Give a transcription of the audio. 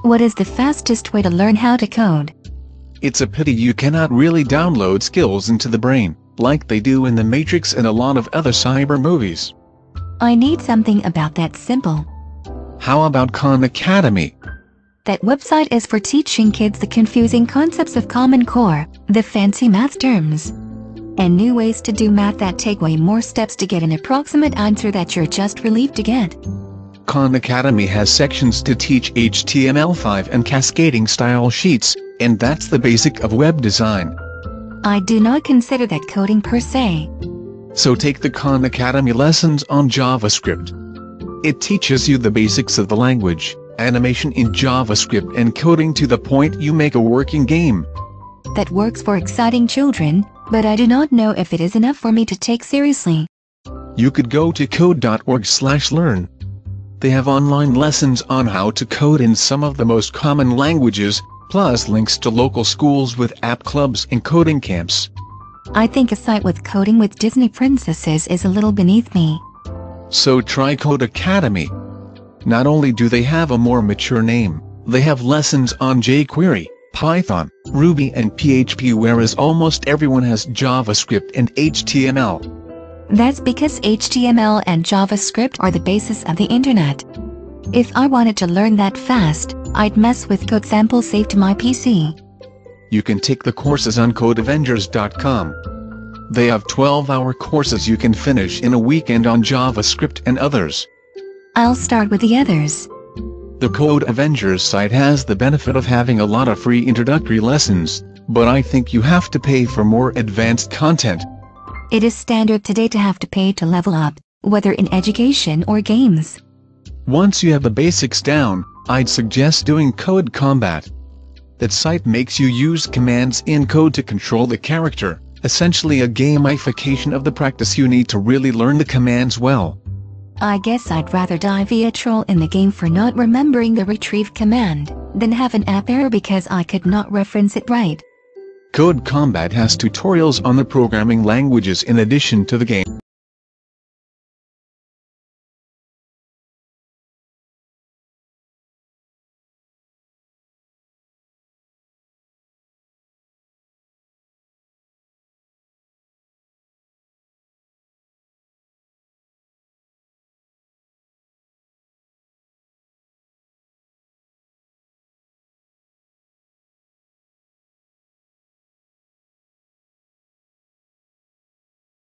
What is the fastest way to learn how to code? It's a pity you cannot really download skills into the brain, like they do in The Matrix and a lot of other cyber movies. I need something about that simple. How about Khan Academy? That website is for teaching kids the confusing concepts of Common Core, the fancy math terms, and new ways to do math that take way more steps to get an approximate answer that you're just relieved to get. Khan Academy has sections to teach HTML5 and cascading style sheets, and that's the basic of web design. I do not consider that coding per se. So take the Khan Academy lessons on JavaScript. It teaches you the basics of the language, animation in JavaScript and coding to the point you make a working game. That works for exciting children, but I do not know if it is enough for me to take seriously. You could go to code.org/learn. They have online lessons on how to code in some of the most common languages, plus links to local schools with app clubs and coding camps. I think a site with coding with Disney princesses is a little beneath me. So try Code Academy. Not only do they have a more mature name, they have lessons on jQuery, Python, Ruby and PHP, whereas almost everyone has JavaScript and HTML. That's because HTML and JavaScript are the basis of the internet. If I wanted to learn that fast, I'd mess with code samples saved to my PC. You can take the courses on codeavengers.com. They have 12-hour courses you can finish in a weekend on JavaScript and others. I'll start with the others. The Code Avengers site has the benefit of having a lot of free introductory lessons, but I think you have to pay for more advanced content. It is standard today to have to pay to level up, whether in education or games. Once you have the basics down, I'd suggest doing Code Combat. That site makes you use commands in code to control the character, essentially a gamification of the practice you need to really learn the commands well. I guess I'd rather die via troll in the game for not remembering the retrieve command, than have an app error because I could not reference it right. Code Combat has tutorials on the programming languages in addition to the game.